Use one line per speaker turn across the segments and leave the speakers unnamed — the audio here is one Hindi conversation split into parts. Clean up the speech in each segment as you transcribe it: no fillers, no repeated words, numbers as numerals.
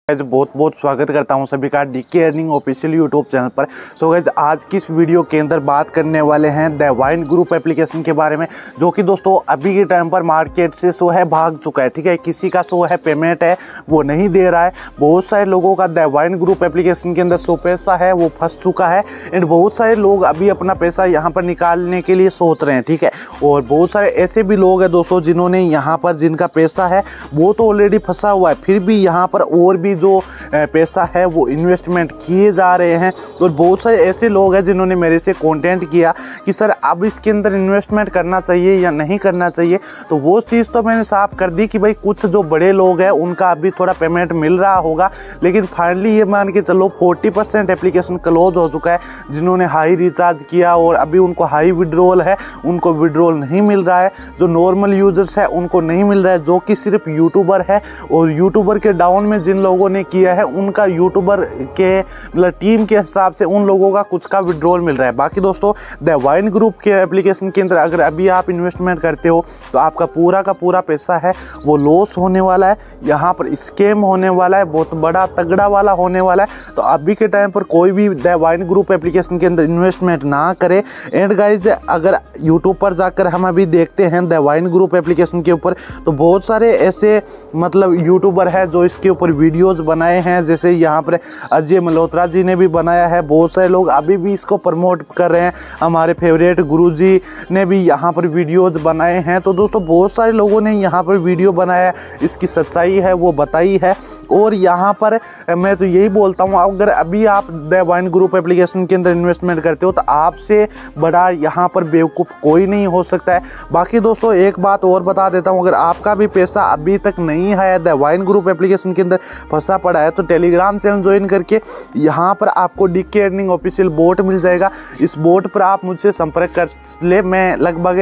बहुत बहुत स्वागत करता हूं सभी का DK earning official YouTube channel पर। सो गाइस आज की इस वीडियो के अंदर बात करने वाले हैं द वाइन ग्रुप एप्लीकेशन के बारे में, जो कि दोस्तों अभी के टाइम पर मार्केट से सो है भाग चुका है। ठीक है, किसी का सो है पेमेंट है वो नहीं दे रहा है। बहुत सारे लोगों का द वाइन ग्रुप एप्लीकेशन के अंदर सो पैसा है वो फंस चुका है एंड बहुत सारे लोग अभी अपना पैसा यहाँ पर निकालने के लिए सोच रहे हैं। ठीक है, और बहुत सारे ऐसे भी लोग हैं दोस्तों जिन्होंने यहाँ पर जिनका पैसा है वो तो ऑलरेडी फंसा हुआ है, फिर भी यहाँ पर और भी जो पैसा है वो इन्वेस्टमेंट किए जा रहे हैं। और बहुत सारे ऐसे लोग हैं जिन्होंने मेरे से कंटेंट किया कि सर अब इसके अंदर इन्वेस्टमेंट करना चाहिए या नहीं करना चाहिए। तो वो चीज़ तो मैंने साफ कर दी कि भाई कुछ जो बड़े लोग हैं उनका अभी थोड़ा पेमेंट मिल रहा होगा, लेकिन फाइनली ये मान के चलो 40% एप्लीकेशन क्लोज हो चुका है। जिन्होंने हाई रिचार्ज किया और अभी उनको हाई विड्रॉल है उनको विड्रॉल नहीं मिल रहा है। जो नॉर्मल यूजर्स है उनको नहीं मिल रहा है, जो कि सिर्फ यूट्यूबर है। और यूट्यूबर के डाउन में जिन लोगों ने किया है उनका यूट्यूबर के मतलब टीम के हिसाब से उन लोगों का कुछ का विड्रॉल मिल रहा है। बाकी दोस्तों द वाइन ग्रुप के एप्लीकेशन के अंदर अगर अभी आप इन्वेस्टमेंट करते हो तो आपका पूरा का पूरा पैसा है वो लॉस होने वाला है। यहाँ पर स्कैम होने वाला है, बहुत बड़ा तगड़ा वाला होने वाला है। तो अभी के टाइम पर कोई भी द वाइन ग्रुप एप्लीकेशन के अंदर इन्वेस्टमेंट ना करे। एंड गाइज अगर यूट्यूब पर जाकर हम अभी देखते हैं द वाइन ग्रुप एप्लीकेशन के ऊपर तो बहुत सारे ऐसे मतलब यूट्यूबर है जो इसके ऊपर वीडियोज बनाए हैं। जैसे यहाँ पर अजय मल्होत्रा जी ने भी बनाया है, बहुत सारे लोग अभी भी इसको प्रमोट कर रहे हैं। हमारे फेवरेट गुरुजी ने भी यहाँ पर वीडियोज बनाए हैं। तो दोस्तों बहुत सारे लोगों ने यहाँ पर वीडियो बनाया, इसकी सच्चाई है वो बताई है। और यहाँ पर मैं तो यही बोलता हूँ अगर अभी आप द वाइन ग्रुप एप्लीकेशन के अंदर इन्वेस्टमेंट करते हो तो आपसे बड़ा यहाँ पर बेवकूफ़ कोई नहीं हो सकता है। बाकी दोस्तों एक बात और बता देता हूँ, अगर आपका भी पैसा अभी तक नहीं है द वाइन ग्रुप एप्लीकेशन के अंदर फंसा पड़ा है तो टेलीग्राम चैनल ज्वाइन करके यहाँ पर आपको डीके अर्निंग ऑफिशियल बोट मिल जाएगा। इस बोट पर आप मुझसे संपर्क कर ले। मैं लगभग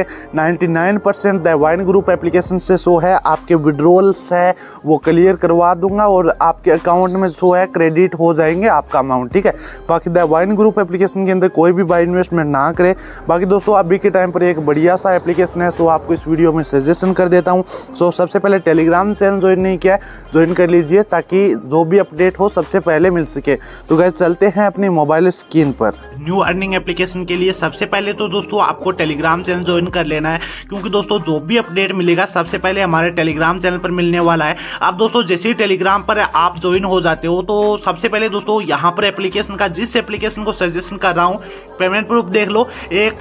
99% द वाइन ग्रुप एप्लीकेशन से सो है आपके विड्रॉल्स है वो क्लियर करवा दूंगा और आपके अकाउंट में सो है क्रेडिट हो जाएंगे आपका अमाउंट। ठीक है, बाकी द वाइन ग्रुप एप्लीकेशन के अंदर कोई भी बाय इन्वेस्टमेंट ना करे। बाकी दोस्तों अभी के टाइम पर एक बढ़िया सा एप्लीकेशन है सो आपको इस वीडियो में सजेशन कर देता हूँ। सो सबसे पहले टेलीग्राम चैनल ज्वाइन नहीं किया ज्वाइन कर लीजिए ताकि जो भी अपडेट हो सबसे पहले मिल सके। तो गाइस चलते हैं अपनी मोबाइल स्क्रीन पर।
न्यू अर्निंग एप्लीकेशन के लिए सबसे पहले तो दोस्तों आपको टेलीग्राम चैनल ज्वाइन कर लेना है, क्योंकि दोस्तों जो भी अपडेट मिलेगा सबसे पहले हमारे टेलीग्राम चैनल पर मिलने वाला है। अब दोस्तों जैसे ही टेलीग्राम पर आप ज्वाइन हो जाते हो तो सबसे पहले दोस्तों यहाँ पर एप्लीकेशन का जिस एप्लीकेशन को सजेशन कर रहा हूँ पेमेंट प्रूफ देख लो। एक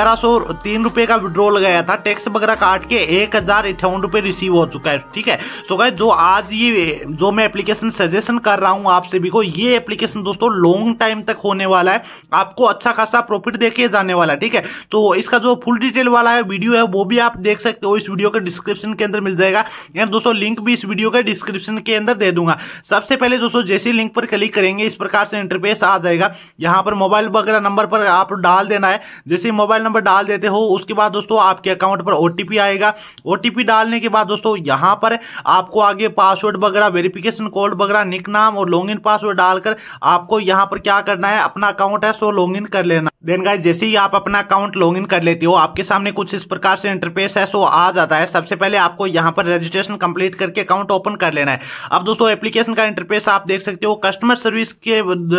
1103 रुपए का विड्रॉल गया था, टैक्स वगैरह काट के 1058 रुपए रिसीव हो चुका है। ठीक है, सो गाइस जो आज ये जो मैं एप्लीकेशन सजेशन कर रहा हूं आप सभी को, ये एप्लीकेशन दोस्तों लॉन्ग टाइम तक होने वाला है, आपको अच्छा खासा प्रॉफिट देके जाने वाला है। ठीक है, तो इसका जो फुल डिटेल वाला है वीडियो है वो भी आप देख सकते हो, इस वीडियो के डिस्क्रिप्शन के अंदर मिल जाएगा। यार दोस्तों लिंक भी इस वीडियो के डिस्क्रिप्शन के अंदर दे दूंगा। सबसे पहले दोस्तों जैसे लिंक पर क्लिक करेंगे इस प्रकार से इंटरफेस आ जाएगा। यहाँ पर मोबाइल वगैरह नंबर पर आप डाल देना है। जैसे मोबाइल नंबर डाल देते हो उसके बाद दोस्तों आपके अकाउंट पर ओटीपी आएगा। ओटीपी डालने के बाद दोस्तों यहाँ पर आपको आगे पासवर्ड वगैरह वेरिफिकेशन कोड वगैरह निक नाम और लॉगिन पासवर्ड डालकर आपको यहाँ पर क्या करना है, अपना अकाउंट है सो लॉगिन कर लेना। देन गाइस जैसे ही आप अपना अकाउंट लॉगिन कर लेते हो आपके सामने कुछ इस प्रकार से इंटरफेस है सो आ जाता है। सबसे पहले आपको यहाँ पर रजिस्ट्रेशन कंप्लीट करके अकाउंट ओपन कर लेना है। अब दोस्तों एप्लीकेशन का इंटरफेस आप देख सकते हो। कस्टमर सर्विस के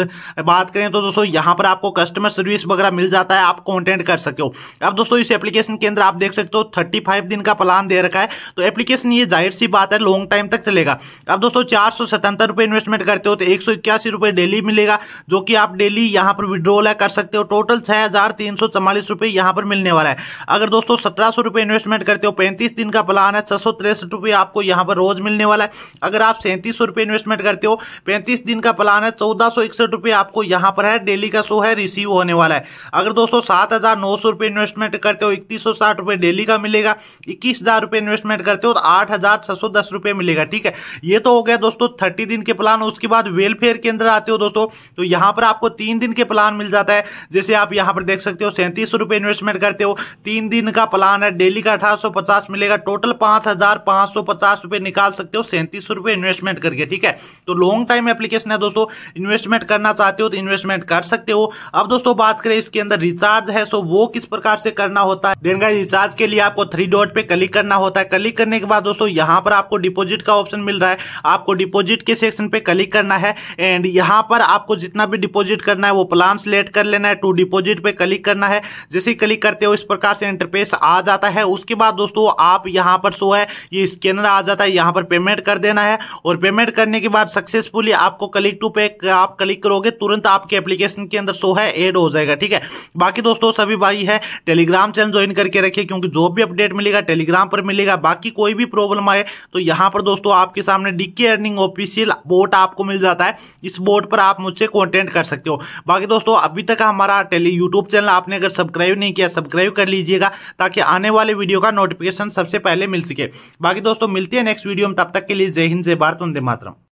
बात करें तो दोस्तों यहाँ पर आपको कस्टमर सर्विस वगैरह मिल जाता है, आप कॉन्टेंट कर सकते हो। अब दोस्तों इस एप्लीकेशन के अंदर आप देख सकते हो 35 दिन का प्लान दे रखा है, तो एप्लीकेशन ये जाहिर सी बात है लॉन्ग टाइम तक चलेगा। अब दोस्तों 477 रुपए इन्वेस्टमेंट करते हो तो 181 रुपए डेली मिलेगा, जो कि आप डेली यहाँ पर विड्रॉल है कर सकते हो। टोटल 6344 रुपए यहाँ पर मिलने वाला है। अगर दोस्तों 1700 रुपए इन्वेस्टमेंट करते हो 35 दिन का प्लान है 663 रुपए आपको यहाँ पर रोज मिलने वाला है। अगर आप 3700 रुपए इन्वेस्टमेंट करते हो 35 दिन का प्लान है 1461 रुपए आपको यहाँ पर है डेली का शो है रिसीव होने वाला है। अगर दोस्तों 7900 रुपए इन्वेस्टमेंट करते हो 3160 रुपए डेली का मिलेगा। 21000 रुपए इन्वेस्टमेंट करते हो तो 8610 रुपए मिलेगा। ठीक है, ये तो हो गया दोस्तों 30 दिन के प्लान। उसके बाद वेलफेयर के अंदर आते हो दोस्तों तो यहाँ पर आपको 3 दिन के प्लान मिल जाता है। जैसे आप यहाँ पर देख सकते हो 37 रुपए इन्वेस्टमेंट करते हो, 3 दिन का प्लान है, डेली का 1850 मिलेगा, टोटल 5550 रुपए निकाल सकते हो 37 रुपए इन्वेस्टमेंट करके। ठीक है, तो लॉन्ग टाइम एप्लीकेशन है दोस्तों, इन्वेस्टमेंट करना चाहते हो तो इन्वेस्टमेंट कर सकते हो। अब दोस्तों बात करें इसके अंदर रिचार्ज है, सो वो किस प्रकार से करना होता है। देन गाइस रिचार्ज के लिए आपको 3 डॉट पे क्लिक करना होता है। क्लिक करने के बाद दोस्तों यहाँ पर आपको डिपॉजिट का ऑप्शन मिल रहा है, आपको डिपॉजिट के सेक्शन पे क्लिक करना है एंड यहाँ पर आपको जितना भी डिपॉजिट करना है वो प्लान सिलेक्ट कर लेना है। टू डिपॉजिट पे क्लिक करना है। जैसे ही क्लिक करते हो इस प्रकार से इंटरफेस आ जाता है। उसके बाद दोस्तों आप यहाँ पर शो है ये स्कैनर आ जाता है, यहाँ पर पेमेंट कर देना है और पेमेंट करने के बाद सक्सेसफुली आपको क्लिक टू पे आप क्लिक करोगे, तुरंत आपके एप्लीकेशन के अंदर शो है ऐड हो जाएगा। ठीक है, बाकी दोस्तों सभी भाई है टेलीग्राम चैनल ज्वाइन करके रखिए, क्योंकि जो भी अपडेट मिलेगा टेलीग्राम पर मिलेगा। बाकी कोई भी प्रॉब्लम आए तो यहाँ पर दोस्तों आपके सामने डीके अर्निंग ऑफिशियल बोट आपको मिल जाता है, इस बोट पर आप मुझसे कांटेक्ट कर सकते हो। बाकी दोस्तों अभी तक हमारा यूट्यूब चैनल आपने अगर सब्सक्राइब नहीं किया सब्सक्राइब कर लीजिएगा, ताकि आने वाले वीडियो का नोटिफिकेशन सबसे पहले मिल सके। बाकी दोस्तों मिलते हैं नेक्स्ट वीडियो में, तब तक के लिए जय हिंद, जय भारत, वंदे मातरम।